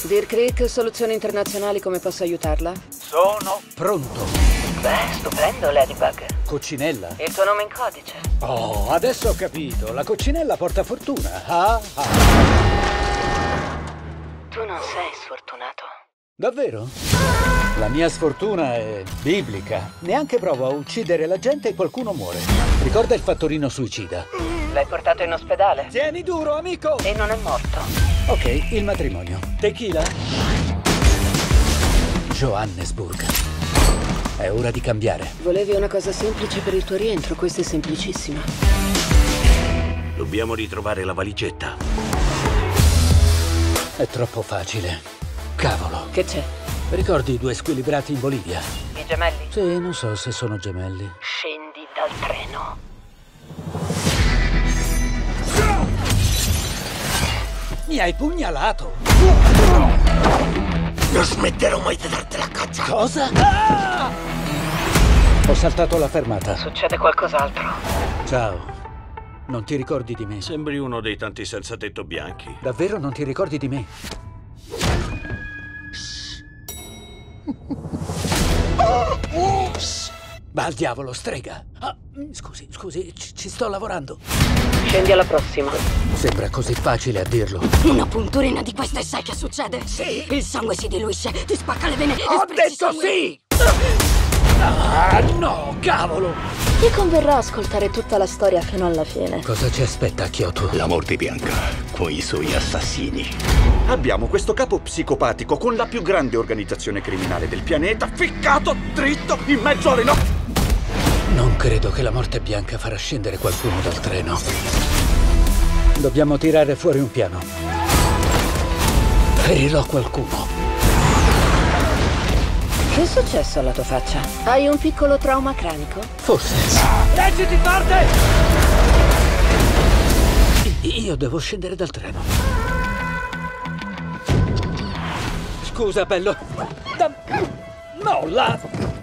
Deer Creek, soluzioni internazionali, come posso aiutarla? Sono pronto. Beh, stupendo, Ladybug. Coccinella? Il tuo nome in codice? Oh, adesso ho capito. La coccinella porta fortuna. Tu non sei sfortunato. Davvero? La mia sfortuna è biblica. Neanche provo a uccidere la gente e qualcuno muore. Ricorda il fattorino suicida? L'hai portato in ospedale? Tieni duro, amico! E non è morto. Ok, il matrimonio. Tequila? Johannesburg. È ora di cambiare. Volevi una cosa semplice per il tuo rientro, questa è semplicissima. Dobbiamo ritrovare la valigetta. È troppo facile. Cavolo. Che c'è? Ricordi i due squilibrati in Bolivia? I gemelli? Sì, non so se sono gemelli. Scendi dal treno. Mi hai pugnalato! Non smetterò mai di darti la caccia! Cosa? Ho saltato la fermata. Succede qualcos'altro. Ciao. Non ti ricordi di me? Sembri uno dei tanti senza tetto bianchi. Davvero non ti ricordi di me? Va al diavolo, strega. Scusi, ci sto lavorando. Scendi alla prossima. Sembra così facile a dirlo. Una punturina di questa e sai che succede? Sì. Il sangue si diluisce, ti spacca le vene e Ho sprezzi detto sangue. sì! Ah, no, cavolo! Ti converrà ascoltare tutta la storia fino alla fine. Cosa ci aspetta a Kyoto? La morte bianca, con i suoi assassini. Abbiamo questo capo psicopatico con la più grande organizzazione criminale del pianeta, ficcato dritto in mezzo alle no... Non credo che la morte bianca farà scendere qualcuno dal treno. Dobbiamo tirare fuori un piano. Ferirò qualcuno. Che è successo alla tua faccia? Hai un piccolo trauma cranico? Forse. Leggiti forte! Io devo scendere dal treno. Scusa, bello. Molla!